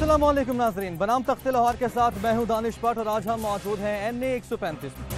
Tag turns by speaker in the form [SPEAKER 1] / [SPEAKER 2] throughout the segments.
[SPEAKER 1] अस्सलाम वालेकुम नाज़रीन, बनाम तख्त-ए-लाहौर के साथ मैं हूं दानिश बट और आज हम मौजूद हैं NA-135 में।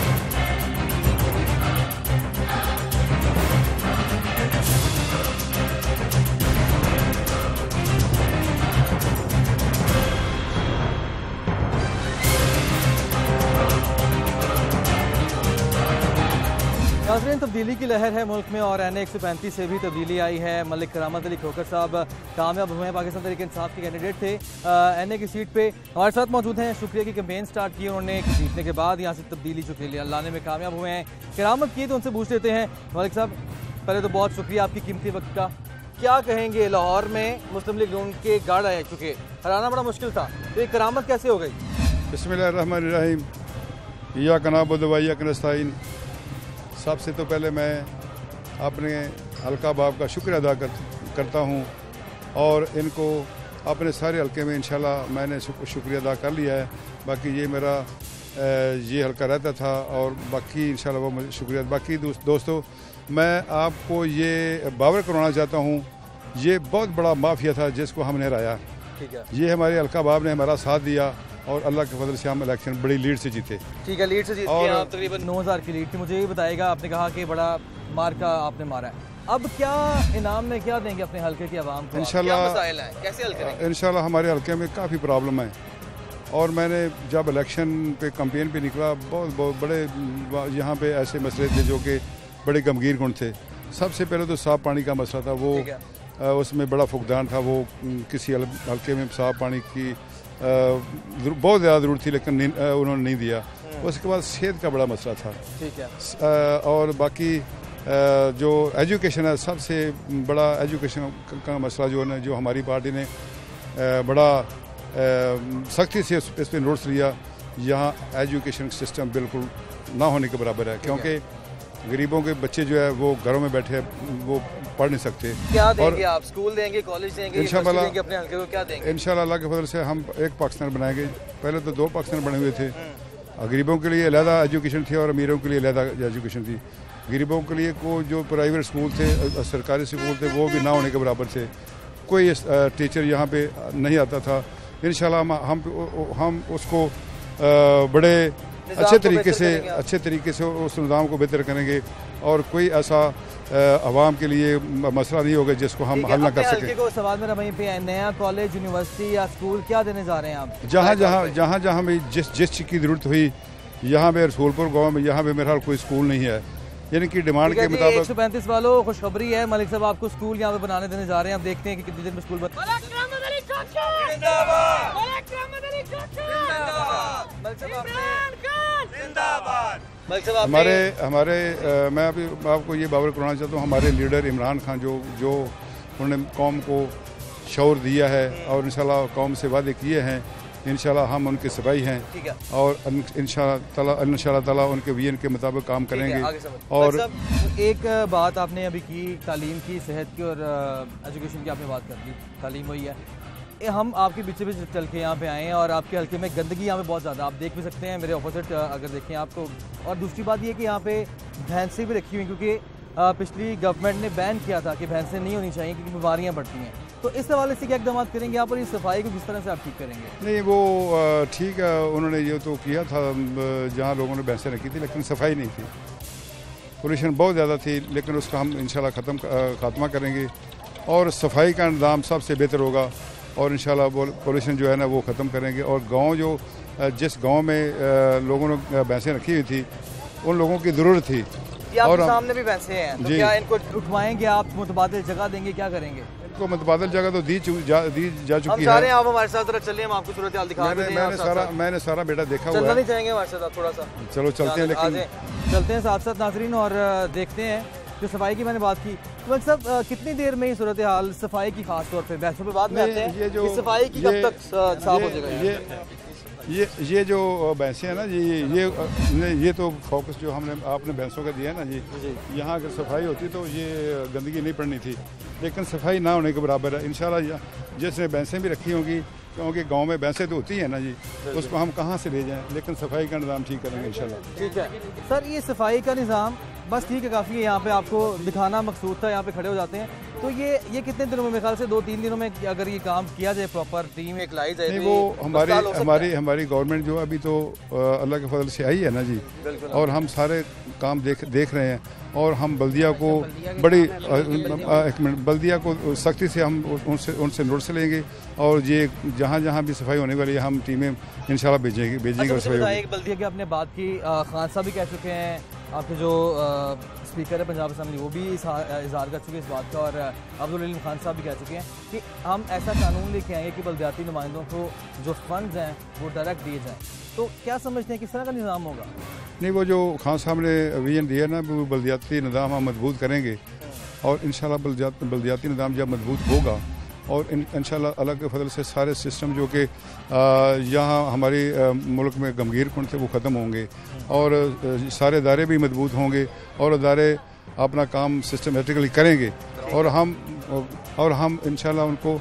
[SPEAKER 1] नाज़रीन, तब्दीली की लहर है मुल्क में और NA-135 से भी तब्दीली आई है। मलिक करामत अली खोकर साहब कामयाब हुए हैं, पाकिस्तान तहरीक इंसाफ के कैंडिडेट थे। NA की सीट पे हमारे साथ मौजूद हैं। शुक्रिया की कैंपेन स्टार्ट की उन्होंने, जीतने के बाद यहाँ से तब्दीली लाने में कामयाब हुए हैं। करामत की तो उनसे पूछ लेते हैं। मलिक साहब, पहले तो बहुत शुक्रिया आपकी कीमती वक्त का। क्या कहेंगे, लाहौर में मुस्लिम लीग नून के गार्ड आ चुके, हराना बड़ा मुश्किल था, तो ये करामत कैसे हो गई?
[SPEAKER 2] बिस्मिल्लाहिर्रहमानिर्रहीम, इय्याका नअबुदु व इय्याका नस्तईन। सबसे तो पहले मैं अपने हल्का बाब का शुक्र अदा करता हूँ और इनको अपने सारे हल्के में इंशाल्लाह मैंने शुक्रिया अदा कर लिया है। बाकी ये मेरा ये हल्का रहता था और बाकी इंशाल्लाह वो मुझे शुक्रिया। बाकी दोस्तों, मैं आपको ये बावर करवाना चाहता हूँ, ये बहुत बड़ा माफिया था जिसको हमने हराया।
[SPEAKER 1] ठीक है,
[SPEAKER 2] ये हमारे हल्का बाब ने हमारा साथ दिया और अल्लाह के फजल से हम इलेक्शन बड़ी लीड से जीते।
[SPEAKER 1] ठीक है, लीड से जीते और आप तकरीबन 9000 की लीड थी। मुझे ये बताएगा, आपने कहा कि बड़ा मार का आपने मारा है, अब क्या इनाम में क्या देंगे अपने हल्के की आवाम को?
[SPEAKER 2] इंशाल्लाह
[SPEAKER 1] कैसे हल करेंगे?
[SPEAKER 2] इंशाल्लाह हमारे हल्के में काफ़ी प्रॉब्लम है और मैंने जब इलेक्शन पे कैंपेन पे निकला, बहुत बड़े यहाँ पे ऐसे मसले थे जो कि बड़े गमगीन गुण थे। सबसे पहले तो साफ पानी का मसला था, वो उसमें बड़ा फुकदान था। वो किसी हल्के में साफ पानी की बहुत ज़्यादा ज़रूरत थी लेकिन उन्होंने नहीं दिया। उसके बाद सेहत का बड़ा मसला था। ठीक है, और बाकी जो एजुकेशन है, सबसे बड़ा एजुकेशन का मसला जो हमारी पार्टी ने बड़ा सख्ती से इस पर नोट्स लिया। यहाँ एजुकेशन सिस्टम बिल्कुल ना होने के बराबर है, क्योंकि गरीबों के बच्चे जो है वो घरों में बैठे वो पढ़ नहीं सकते। क्या देंगे आप? स्कूल देंगे, कॉलेज देंगे, इंशाल्लाह अपने हल्के को क्या देंगे? इंशाल्लाह अल्लाह के फजल से हम एक पाकिस्तान बनाएंगे। पहले तो 2 पाकिस्तान बने हुए थे। गरीबों के लिए अलहदा एजुकेशन थी और अमीरों के लिए अलहदा एजुकेशन थी। गरीबों के लिए को जो प्राइवेट स्कूल थे, सरकारी स्कूल थे, वो भी ना होने के बराबर थे। कोई टीचर यहाँ पे नहीं आता था। इंशाल्लाह हम उसको बड़े अच्छे तरीके से उस निज़ाम को बेहतर करेंगे और कोई ऐसा आवाम के लिए मसला नहीं होगा जिसको हम हल ना कर सकें।
[SPEAKER 1] सवाल मेरा वहीं पे है, नया कॉलेज, यूनिवर्सिटी या स्कूल क्या देने जा रहे हैं आप?
[SPEAKER 2] जहाँ में जिस चीज़ की ज़रूरत हुई, यहाँ पे रसूलपुर गाँव में यहाँ पे मेरा हाल कोई स्कूल नहीं है, यानी कि डिमांड के मुताबिक।
[SPEAKER 1] 135 वालों, खुशखबरी है, मलिक साहब आपको स्कूल यहाँ पे बनाने देने जा रहे हैं। आप देखते हैं कि कितने दिन में स्कूल
[SPEAKER 2] हमारे मैं अभी आपको ये बावर कराना चाहता हूँ। हमारे लीडर इमरान खान जो उन्होंने कौम को शौर दिया है और इंशाल्लाह कौम से वादे किए हैं, इंशाल्लाह हम उनके सिपाही हैं और इंशाल्लाह ताला उनके विजन के मुताबिक काम करेंगे। और
[SPEAKER 1] एक बात आपने अभी की, तालीम की, सेहत की और एजुकेशन की आपने बात कर दी। तालीम हुई है, हम आपके पीछे भी चल के यहाँ पे आए हैं और आपके हल्के में गंदगी यहाँ पे बहुत ज़्यादा, आप देख भी सकते हैं मेरे ऑपोजिट अगर देखें आपको। और दूसरी बात ये कि यहाँ पे भैंसें भी रखी हुई, क्योंकि पिछली गवर्नमेंट ने बैन किया था कि भैंसें नहीं होनी चाहिए क्योंकि बीमारियाँ बढ़ती हैं। तो इस हवाले से क्या इक़दाम करेंगे आप और इस सफाई को किस तरह से आप ठीक करेंगे?
[SPEAKER 2] नहीं, वो ठीक है, उन्होंने ये तो किया था जहाँ लोगों ने भैंसें रखी थी, लेकिन सफाई नहीं थी, पोल्यूशन बहुत ज़्यादा थी। लेकिन उसका हम इंशाल्लाह खात्मा करेंगे और सफाई का इंतज़ाम सबसे बेहतर होगा और इंशाल्लाह पोल्यूशन जो है ना वो ख़त्म करेंगे। और गांव जिस गांव में लोगों ने भैंसें रखी हुई थी, उन लोगों की ज़रूरत थी।
[SPEAKER 1] और सामने भी भैंसें हैं, तो क्या इनको उठवाएंगे आप, मुतबादिल जगह देंगे, क्या करेंगे?
[SPEAKER 2] इनको मुतबादिल जगह तो दी जा चुकी है।
[SPEAKER 1] आप हमारे साथ जरा चलिए, हम आपको सूरत हाल दिखा देते हैं।
[SPEAKER 2] मैंने सारा बेटा देखा हुआ है।
[SPEAKER 1] चलना नहीं चाहेंगे हमारे साथ आप थोड़ा सा?
[SPEAKER 2] चलो चलते हैं, लेकिन
[SPEAKER 1] चलते हैं साथ साथ नाजरीन और देखते हैं। जो सफाई की मैंने बात की, तो सब कितनी देर में ही सूरत हाल सफाई की, खास तौर पे भैंसों पे बाद में आते हैं, ये सफाई की कब तक साफ हो जाएगा?
[SPEAKER 2] ये जो भैंसें हैं ना जी, ये तो फोकस जो आपने भैंसों का दिया है ना जी, यहाँ अगर सफाई होती तो ये गंदगी नहीं पड़नी थी, लेकिन सफाई ना होने के बराबर है। इंशाल्लाह जिसने भैंसें भी रखी होंगी, क्योंकि गांव में भैंसें तो होती हैं ना जी, उसको हम कहाँ से ले जाएं, लेकिन सफाई का निज़ाम ठीक करेंगे इंशाल्लाह।
[SPEAKER 1] ठीक है सर, ये सफाई का निज़ाम बस ठीक है, काफ़ी है, यहाँ पे आपको दिखाना मकसूद था, यहाँ पे खड़े हो जाते हैं। तो ये कितने दिनों में, मेरे ख्याल से 2-3 दिनों में अगर ये काम किया जाए, प्रॉपर टीम एक लाई जाए,
[SPEAKER 2] नहीं वो हमारी गवर्नमेंट जो अभी तो अल्लाह के फजल से आई है ना जी, और हम सारे काम देख रहे हैं, और हम बल्दिया को बल्दिया को सख्ती से हम उनसे नोटिस लेंगे, और ये जहाँ जहाँ भी सफाई होने वाली है हम टीमें इंशाल्लाह भेजेंगे और सफाई होगी।
[SPEAKER 1] एक बल्दिया की आपने बात की, खान साहब भी कह चुके हैं, आपके जो स्पीकर है पंजाब असेंबली वो भी इजहार कर चुके हैं इस बात का, और अब्दुल अलीम खान साहब भी कह चुके हैं कि हम ऐसा कानून लेके आएंगे कि बल्दियाती नुमाइंदों को जो फंड्स हैं वो डायरेक्ट दिए जाएँ। तो क्या समझते हैं किस तरह का निज़ाम होगा?
[SPEAKER 2] नहीं, वो जो खान साहब ने विजन दिया ना, वो बल्दियाती निज़ाम हम मजबूत करेंगे, और इंशाल्लाह बल्दियाती निज़ाम जब मजबूत होगा, और इंशाल्लाह अल्लाह के फजल से सारे सिस्टम जो कि यहाँ हमारे मुल्क में गमगीर कुन थे वो ख़त्म होंगे, और सारे इदारे भी मजबूत होंगे, और इदारे अपना काम सिस्टमेटिकली करेंगे, और हम इंशाल्लाह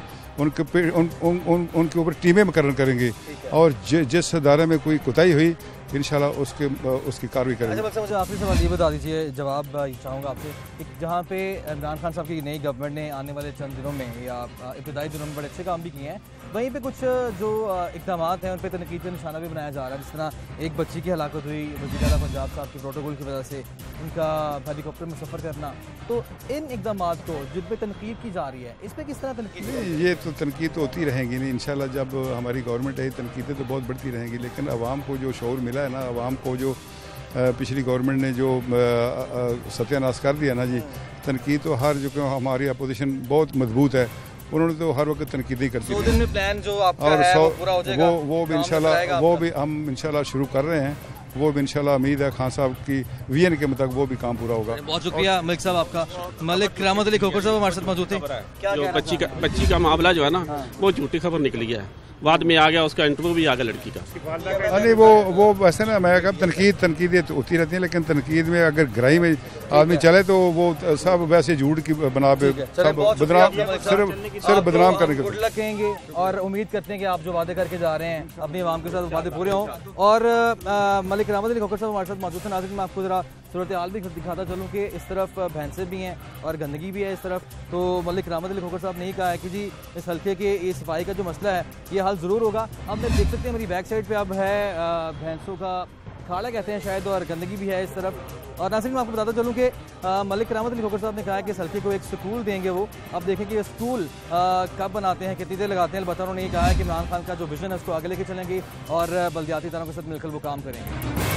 [SPEAKER 2] उनके ऊपर टीमें मुकर्रर करेंगे, और जिस इदारे में कोई कोताही हुई इंशाल्लाह उसकी कार्रवाई करेंगे।
[SPEAKER 1] अच्छा, मुझे आखिरी सवाल ये बता दीजिए, जवाब चाहूँगा आपसे, जहाँ पे इमरान खान साहब की नई गवर्नमेंट ने आने वाले चंद दिनों में या इब्तदाई दिनों में बड़े अच्छे काम भी किए हैं, वहीं पे कुछ जो इक़दाम हैं उन पर तनकीद का निशाना भी बनाया जा रहा है, जिस तरह एक बच्ची की हलाकत हुई वज़ीर आला पंजाब साहब के प्रोटोकॉल की वजह से, उनका हेलीकॉप्टर में सफ़र करना, तो इन इक़दाम को जिन पर तनकीद की जा रही है, इस पर किस तरह तनकीद?
[SPEAKER 2] ये तो तनकीद तो होती रहेंगी नहीं, इंशाल्लाह जब हमारी गवर्नमेंट है तनकीदें तो बहुत बढ़ती रहेंगी, लेकिन आवाम को जो शऊर मिला है ना, आवाम को जो पिछली गवर्नमेंट ने जो सत्यानाश कर दिया ना जी, तनकीद तो जो हमारी अपोजिशन बहुत मजबूत है, उन्होंने तो हर वक्त तनकीदी करती है।
[SPEAKER 1] 100 दिन में प्लान जो आपका है वो पूरा हो जाएगा,
[SPEAKER 2] वो भी इंशाल्लाह, वो भी हम इंशाल्लाह शुरू कर रहे हैं, वो भी इंशाल्लाह उम्मीद है खान साहब की विजन के मुताबिक वो भी काम पूरा होगा।
[SPEAKER 1] बहुत शुक्रिया मलिक साहब आपका। मलिक करामत अली खोखर साहब हमारे साथ मौजूद थे।
[SPEAKER 3] जो बच्ची का मामला जो है ना, वो झूठी खबर निकली है, बाद में आ गया, उसका इंटरव्यू भी आ गया लड़की का।
[SPEAKER 2] नहीं वो वैसे ना, मैं कब तनकीदें तो होती रहती हैं, लेकिन तनकीद में अगर गहराई में आदमी चले तो वो सब वैसे झूठ की बना पे सब सिर्फ बदनाम करने के।
[SPEAKER 1] गुड लक कहेंगे और उम्मीद करते हैं कि आप जो वादे करके जा रहे हैं अपनी आवाम के साथ वादे पूरे हों। और मलिक करामत अली खोखर साहब हमारे साथ मौजूद हैं। नाज़रीन, मैं आपको ज़रा सूरत हाल भी दिखाता चलूँ कि इस तरफ भैंसे भी हैं और गंदगी भी है इस तरफ। तो मलिक करामत अली खोखर साहब ने ही कहा है कि जी इस हल्के के ये सफाई का जो मसला है ये हल ज़रूर होगा। अब मैं देख सकते हैं मेरी बैक साइड पे अब है भैंसों का खाड़ा कहते हैं शायद, और गंदगी भी है इस तरफ। और नाज़रीन, मैं आपको बताता चलूँ कि मलिक करामत अली खोखर साहब ने कहा है कि इस हल्के को एक स्कूल देंगे वो। अब देखें कि ये स्कूल कब बनाते हैं, कितनी देर लगाते हैं। अलबत्ता उन्होंने ये कहा है कि इमरान खान का जो विजन है उसको आगे लेके चलेंगे और बल्दियाती इदारों के साथ मिलकर वो काम करेंगे।